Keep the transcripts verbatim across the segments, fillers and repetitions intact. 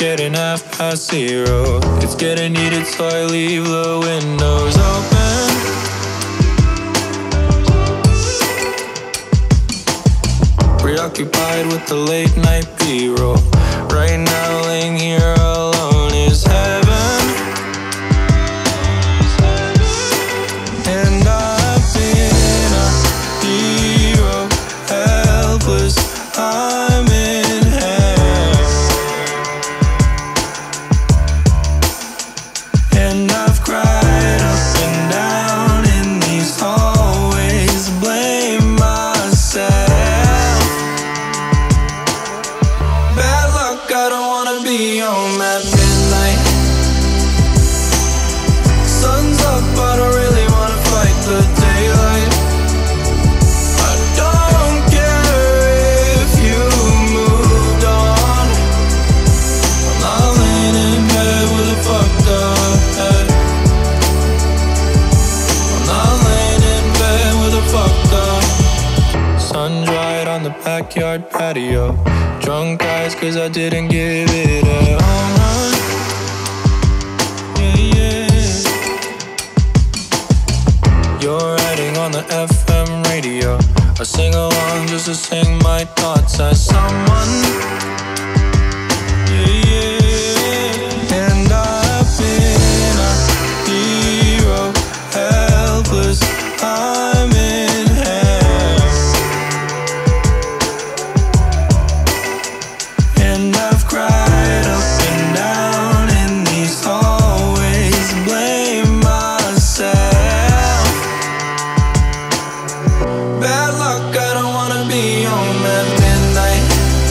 getting half past zero. It's getting heated, so I leave the windows open. Preoccupied with the late night B-roll. Right now laying here alone is heaven. And I've been a hero, helpless, I'm in hell. And I've cried up and down in these hallways, blame myself. Bad luck, I don't wanna be home at midnight. Sun's up, I don't really wanna fight the daylight. I don't care if you moved on. I'm not laying in bed with a fucked up head. I'm not laying in bed with a fucked up. Sun dried on the backyard patio. Drunk eyes cause I didn't give it a home run. Yeah, yeah. You're writing on the F M radio. I sing along just to sing my thoughts as someone. Yeah, yeah. And I've been a hero, helpless, I'm in hell. And I've cried up and down in these hallways, blame myself. Bad luck, I don't wanna be home at midnight.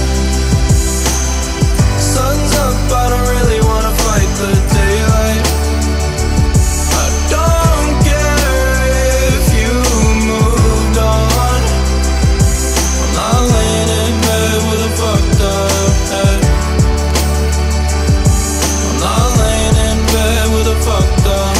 Sun's up, I don't really wanna fight the daylight. I don't care if you moved on. I'm not laying in bed with a fucked up head. I'm not laying in bed with a fucked up.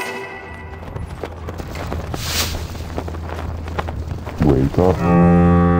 Wake up.